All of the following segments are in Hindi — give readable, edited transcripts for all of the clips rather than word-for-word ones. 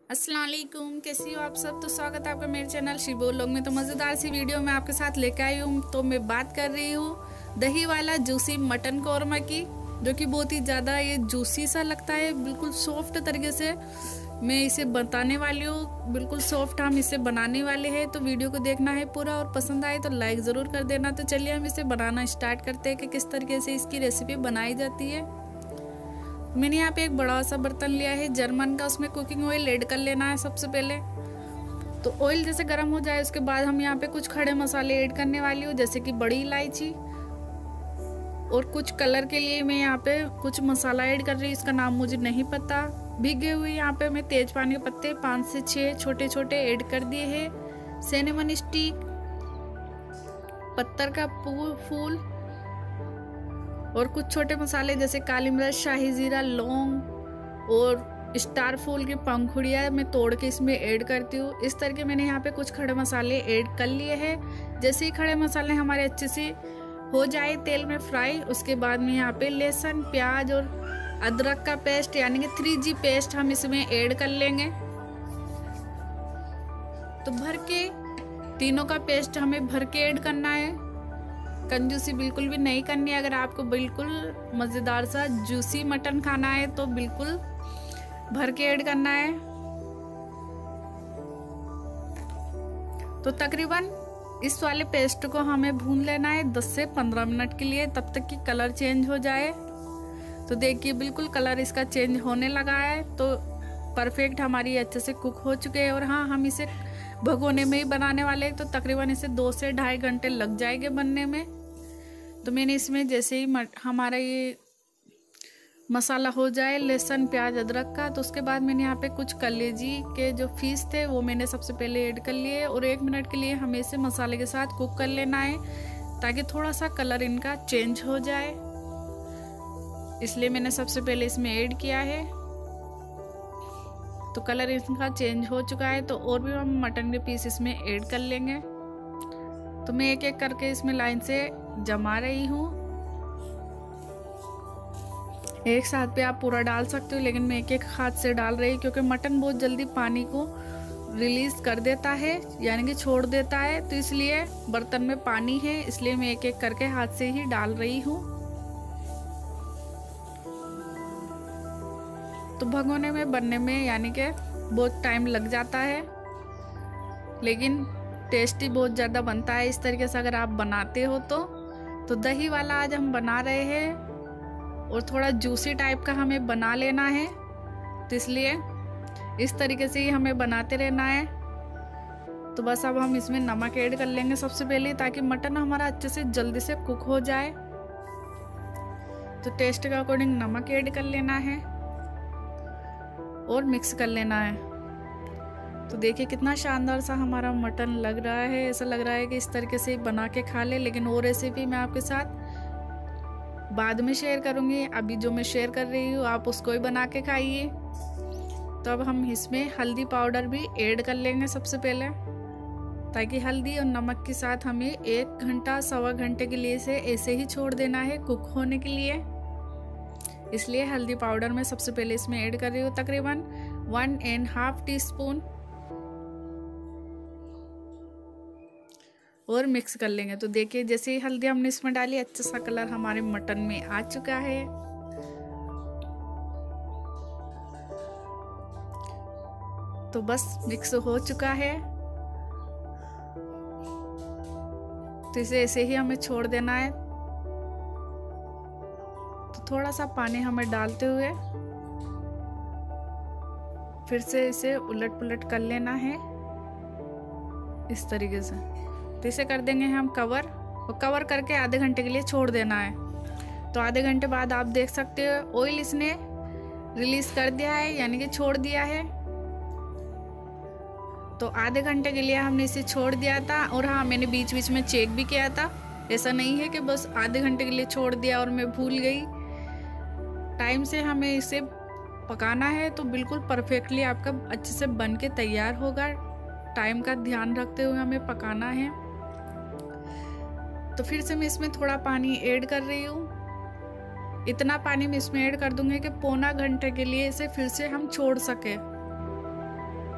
अस्सलाम वालेकुम, कैसी हो आप सब। तो स्वागत है आपका मेरे चैनल शिबो लोग में। तो मज़ेदार सी वीडियो मैं आपके साथ लेकर आई हूँ। तो मैं बात कर रही हूँ दही वाला जूसी मटन कौरमा की, जो कि बहुत ही ज़्यादा ये जूसी सा लगता है, बिल्कुल सॉफ्ट तरीके से मैं इसे बताने वाली हूँ। बिल्कुल सॉफ्ट हम इसे बनाने वाले हैं। तो वीडियो को देखना है पूरा, और पसंद आए तो लाइक ज़रूर कर देना। तो चलिए हम इसे बनाना स्टार्ट करते हैं कि किस तरीके से इसकी रेसिपी बनाई जाती है। मैंने यहाँ पे एक बड़ा सा बर्तन लिया है जर्मन का, उसमें कुकिंग ऑयल ऐड कर लेना है सबसे पहले। तो ऑयल जैसे गर्म हो जाए उसके बाद हम यहाँ पे कुछ खड़े मसाले ऐड करने वाली हूँ, जैसे कि बड़ी इलायची, और कुछ कलर के लिए मैं यहाँ पे कुछ मसाला ऐड कर रही हूँ, इसका नाम मुझे नहीं पता। भीगे हुए यहाँ पे मैं तेज पानी के पत्ते 5 से 6 छोटे छोटे ऐड कर दिए हैं। सिनेमन स्टिक, पत्थर का फूल, और कुछ छोटे मसाले जैसे काली मिर्च, शाही जीरा, लौंग और स्टार फूल की पंखुड़ियाँ मैं तोड़ के इसमें ऐड करती हूँ। इस तरह के मैंने यहाँ पे कुछ खड़े मसाले ऐड कर लिए हैं। जैसे ही खड़े मसाले हमारे अच्छे से हो जाए तेल में फ्राई, उसके बाद में यहाँ पे लहसुन, प्याज और अदरक का पेस्ट यानी कि 3G पेस्ट हम इसमें ऐड कर लेंगे। तो भर के तीनों का पेस्ट हमें भर के ऐड करना है, कंजूसी बिल्कुल भी नहीं करनी है। अगर आपको बिल्कुल मज़ेदार सा जूसी मटन खाना है तो बिल्कुल भर के ऐड करना है। तो तकरीबन इस वाले पेस्ट को हमें भून लेना है 10 से 15 मिनट के लिए, तब तक कि कलर चेंज हो जाए। तो देखिए बिल्कुल कलर इसका चेंज होने लगा है, तो परफेक्ट हमारी अच्छे से कुक हो चुके हैं। और हाँ, हम इसे भगोने में ही बनाने वाले हैं, तो तकरीबन इसे 2 से ढाई घंटे लग जाएंगे बनने में। तो मैंने इसमें जैसे ही हमारा ये मसाला हो जाए लहसुन, प्याज, अदरक का, तो उसके बाद मैंने यहाँ पे कुछ कलेजी के जो पीस थे वो मैंने सबसे पहले ऐड कर लिए, और 1 मिनट के लिए हमें इसे मसाले के साथ कुक कर लेना है, ताकि थोड़ा सा कलर इनका चेंज हो जाए। इसलिए मैंने सबसे पहले इसमें ऐड किया है। तो कलर इनका चेंज हो चुका है, तो और भी हम मटन के पीस इसमें ऐड कर लेंगे। तो मैं एक एक करके इसमें लाइन से जमा रही हूँ। एक साथ पे आप पूरा डाल सकते हो, लेकिन मैं एक एक हाथ से डाल रही हूँ, क्योंकि मटन बहुत जल्दी पानी को रिलीज कर देता है, यानी कि छोड़ देता है। तो इसलिए बर्तन में पानी है, इसलिए मैं एक एक करके हाथ से ही डाल रही हूँ। तो भगोने में बनने में यानी कि बहुत टाइम लग जाता है, लेकिन टेस्टी बहुत ज़्यादा बनता है इस तरीके से अगर आप बनाते हो तो दही वाला आज हम बना रहे हैं, और थोड़ा जूसी टाइप का हमें बना लेना है। तो इसलिए इस तरीके से ही हमें बनाते रहना है। तो बस अब हम इसमें नमक ऐड कर लेंगे सबसे पहले, ताकि मटन हमारा अच्छे से जल्दी से कुक हो जाए। तो टेस्ट के अकॉर्डिंग नमक ऐड कर लेना है और मिक्स कर लेना है। तो देखिए कितना शानदार सा हमारा मटन लग रहा है। ऐसा लग रहा है कि इस तरीके से बना के खा ले, लेकिन वो रेसिपी मैं आपके साथ बाद में शेयर करूंगी। अभी जो मैं शेयर कर रही हूँ आप उसको ही बना के खाइए। तो अब हम इसमें हल्दी पाउडर भी ऐड कर लेंगे सबसे पहले, ताकि हल्दी और नमक के साथ हमें 1 घंटा 1.25 घंटे के लिए इसे ऐसे ही छोड़ देना है कुक होने के लिए। इसलिए हल्दी पाउडर मैं सबसे पहले इसमें ऐड कर रही हूँ, तकरीबन 1.5 टीस्पून, और मिक्स कर लेंगे। तो देखिए जैसे ही हल्दी हमने इसमें डाली, अच्छा सा कलर हमारे मटन में आ चुका है। तो बस मिक्स हो चुका है, तो इसे ऐसे ही हमें छोड़ देना है। तो थोड़ा सा पानी हमें डालते हुए फिर से इसे उलट पुलट कर लेना है इस तरीके से। तो इसे कर देंगे हम कवर, और कवर करके आधे घंटे के लिए छोड़ देना है। तो आधे घंटे बाद आप देख सकते हो ऑयल इसने रिलीज कर दिया है, यानी कि छोड़ दिया है। तो आधे घंटे के लिए हमने इसे छोड़ दिया था, और हाँ मैंने बीच बीच में चेक भी किया था। ऐसा नहीं है कि बस आधे घंटे के लिए छोड़ दिया और मैं भूल गई। टाइम से हमें इसे पकाना है, तो बिल्कुल परफेक्टली आपका अच्छे से बन के तैयार होगा। टाइम का ध्यान रखते हुए हमें पकाना है। तो फिर से मैं इसमें थोड़ा पानी ऐड कर रही हूँ। इतना पानी मैं इसमें ऐड कर दूंगी कि पौना घंटे के लिए इसे फिर से हम छोड़ सके।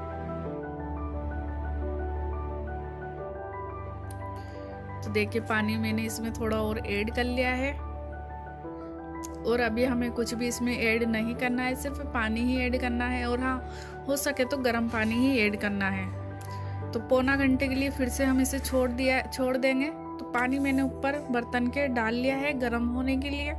तो देखिए पानी मैंने इसमें थोड़ा और ऐड कर लिया है, और अभी हमें कुछ भी इसमें ऐड नहीं करना है, सिर्फ पानी ही ऐड करना है। और हाँ, हो सके तो गर्म पानी ही ऐड करना है। तो पौना घंटे के लिए फिर से हम इसे छोड़ देंगे। तो पानी मैंने ऊपर बर्तन के डाल लिया है गर्म होने के लिए।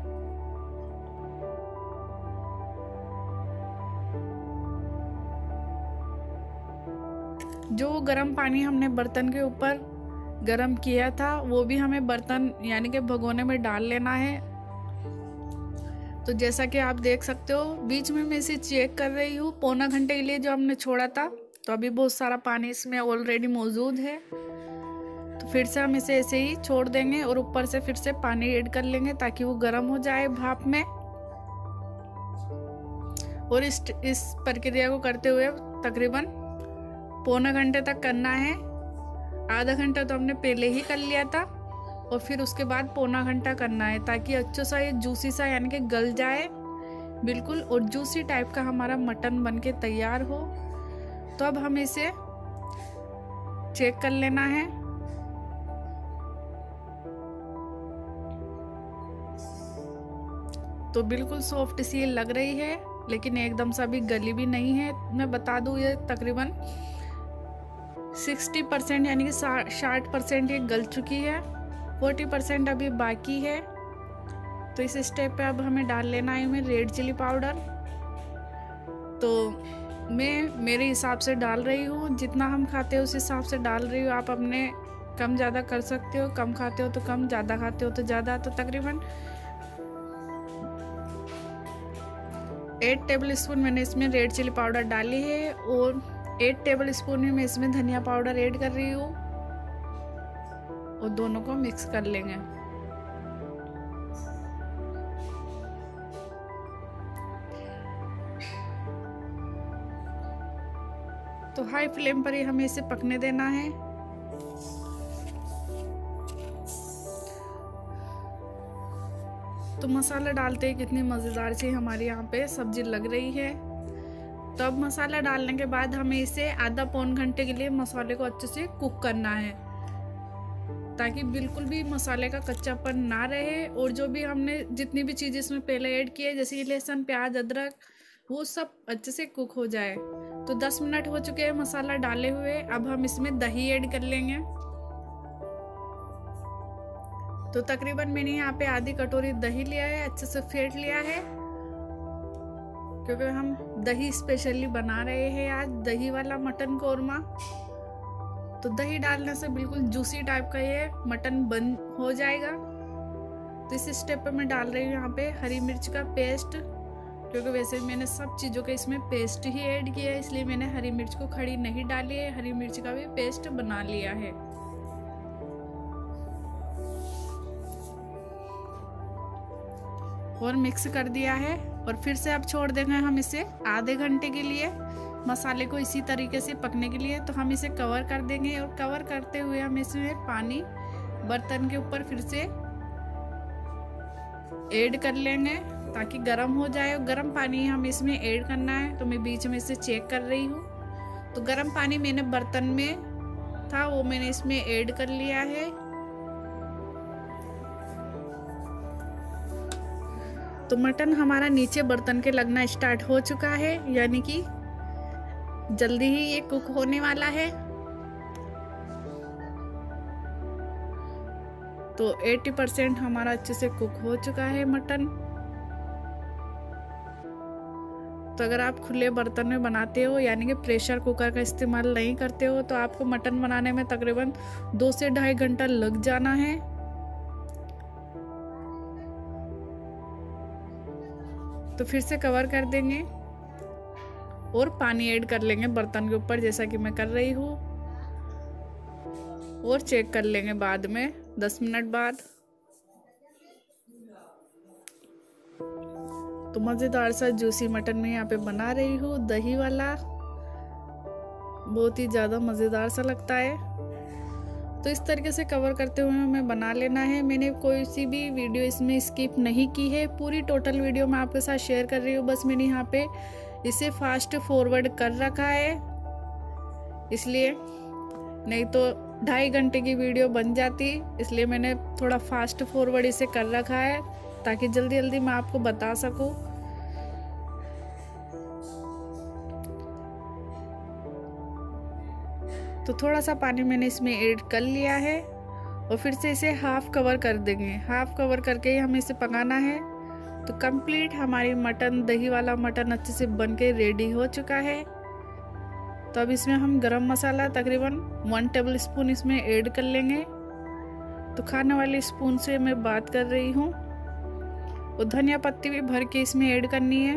जो गर्म पानी हमने बर्तन के ऊपर गर्म किया था वो भी हमें बर्तन यानी कि भगोने में डाल लेना है। तो जैसा कि आप देख सकते हो, बीच में मैं इसे चेक कर रही हूँ पौना घंटे के लिए जो हमने छोड़ा था, तो अभी बहुत सारा पानी इसमें ऑलरेडी मौजूद है। तो फिर से हम इसे ऐसे ही छोड़ देंगे और ऊपर से फिर से पानी ऐड कर लेंगे ताकि वो गर्म हो जाए भाप में। और इस प्रक्रिया को करते हुए तकरीबन पौना घंटे तक करना है। आधा घंटा तो हमने पहले ही कर लिया था, और फिर उसके बाद पौना घंटा करना है ताकि अच्छा सा ये जूसी सा यानी कि गल जाए बिल्कुल, और जूसी टाइप का हमारा मटन बन के तैयार हो। तो अब हमें इसे चेक कर लेना है। तो बिल्कुल सॉफ्ट सी लग रही है, लेकिन एकदम सा भी गली भी नहीं है। मैं बता दूं ये तकरीबन 60% यानी कि 60% ये गल चुकी है, 40% अभी बाकी है। तो इस स्टेप पे अब हमें डाल लेना है हमें रेड चिली पाउडर। तो मैं मेरे हिसाब से डाल रही हूँ, जितना हम खाते हो उस हिसाब से डाल रही हूँ। आप अपने कम ज़्यादा कर सकते हो, कम खाते हो तो कम, ज़्यादा खाते हो तो ज़्यादा। तो तकरीबन 8 टेबल स्पून मैंने इसमें रेड चिली पाउडर डाली है, और 8 टेबल स्पून में मैं इसमें धनिया पाउडर ऐड कर रही हूँ, और दोनों को मिक्स कर लेंगे। तो हाई फ्लेम पर ही हमें इसे पकने देना है। तो मसाला डालते ही कितनी मज़ेदार सी हमारी यहाँ पे सब्जी लग रही है। तो अब मसाला डालने के बाद हमें इसे आधा पौन घंटे के लिए मसाले को अच्छे से कुक करना है, ताकि बिल्कुल भी मसाले का कच्चापन ना रहे। और जो भी हमने जितनी भी चीज़ इसमें पहले ऐड की है, जैसे लहसुन, प्याज, अदरक, वो सब अच्छे से कुक हो जाए। तो 10 मिनट हो चुके हैं मसाला डाले हुए। अब हम इसमें दही ऐड कर लेंगे। तो तकरीबन मैंने यहाँ पे आधी कटोरी दही लिया है, अच्छे से फेंट लिया है, क्योंकि हम दही स्पेशली बना रहे हैं आज, दही वाला मटन कोरमा। तो दही डालने से बिल्कुल जूसी टाइप का ये मटन बन हो जाएगा। तो इस स्टेप पे मैं डाल रही हूँ यहाँ पे हरी मिर्च का पेस्ट, क्योंकि वैसे मैंने सब चीज़ों का इसमें पेस्ट ही ऐड किया है, इसलिए मैंने हरी मिर्च को खड़ी नहीं डाली है, हरी मिर्च का भी पेस्ट बना लिया है। और मिक्स कर दिया है, और फिर से अब छोड़ देंगे हम इसे आधे घंटे के लिए मसाले को इसी तरीके से पकने के लिए। तो हम इसे कवर कर देंगे, और कवर करते हुए हम इसमें पानी बर्तन के ऊपर फिर से ऐड कर लेंगे ताकि गर्म हो जाए। और गर्म पानी हम इसमें ऐड करना है। तो मैं बीच में इसे चेक कर रही हूँ। तो गर्म पानी मैंने बर्तन में था वो मैंने इसमें ऐड कर लिया है। तो मटन हमारा नीचे बर्तन के लगना स्टार्ट हो चुका है, यानी कि जल्दी ही ये कुक होने वाला है। तो 80% हमारा अच्छे से कुक हो चुका है मटन। तो अगर आप खुले बर्तन में बनाते हो यानी कि प्रेशर कुकर का इस्तेमाल नहीं करते हो, तो आपको मटन बनाने में तकरीबन 2 से 2.5 घंटा लग जाना है। तो फिर से कवर कर देंगे और पानी ऐड कर लेंगे बर्तन के ऊपर, जैसा कि मैं कर रही हूँ, और चेक कर लेंगे बाद में 10 मिनट बाद। तो मज़ेदार सा जूसी मटन मैं यहाँ पे बना रही हूँ, दही वाला, बहुत ही ज़्यादा मज़ेदार सा लगता है। तो इस तरीके से कवर करते हुए हमें बना लेना है। मैंने कोई सी भी वीडियो इसमें स्किप नहीं की है, पूरी टोटल वीडियो मैं आपके साथ शेयर कर रही हूँ। बस मैंने यहाँ पे इसे फास्ट फॉरवर्ड कर रखा है, इसलिए नहीं तो 2.5 घंटे की वीडियो बन जाती, इसलिए मैंने थोड़ा फास्ट फॉरवर्ड इसे कर रखा है ताकि जल्दी जल्दी मैं आपको बता सकूं। तो थोड़ा सा पानी मैंने इसमें ऐड कर लिया है और फिर से इसे हाफ कवर कर देंगे। हाफ कवर करके ही हमें इसे पकाना है। तो कंप्लीट हमारी मटन, दही वाला मटन अच्छे से बन के रेडी हो चुका है। तो अब इसमें हम गरम मसाला तकरीबन 1 टेबल स्पून इसमें ऐड कर लेंगे। तो खाने वाले स्पून से मैं बात कर रही हूँ। और धनिया पत्ती भी भर के इसमें ऐड करनी है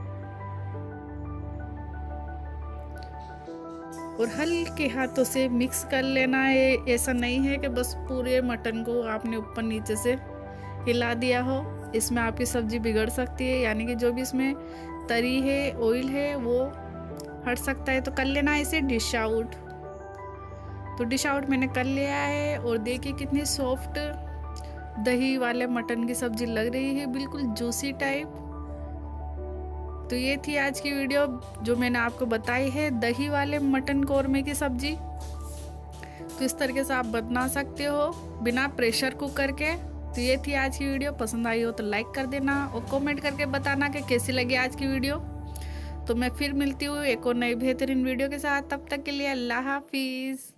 और हल्के हाथों से मिक्स कर लेना है। ऐसा नहीं है कि बस पूरे मटन को आपने ऊपर नीचे से हिला दिया हो, इसमें आपकी सब्जी बिगड़ सकती है, यानी कि जो भी इसमें तरी है, ऑयल है, वो हट सकता है। तो कर लेना है इसे डिश आउट। तो डिश आउट मैंने कर लिया है और देखिए कितनी सॉफ्ट दही वाले मटन की सब्जी लग रही है, बिल्कुल जूसी टाइप। तो ये थी आज की वीडियो जो मैंने आपको बताई है, दही वाले मटन कौरमे की सब्जी। तो इस तरीके से आप बना सकते हो बिना प्रेशर कुकर के। तो ये थी आज की वीडियो। पसंद आई हो तो लाइक कर देना और कमेंट करके बताना कि कैसी लगी आज की वीडियो। तो मैं फिर मिलती हूँ एक और नई बेहतरीन वीडियो के साथ। तब तक के लिए अल्लाह हाफिज़।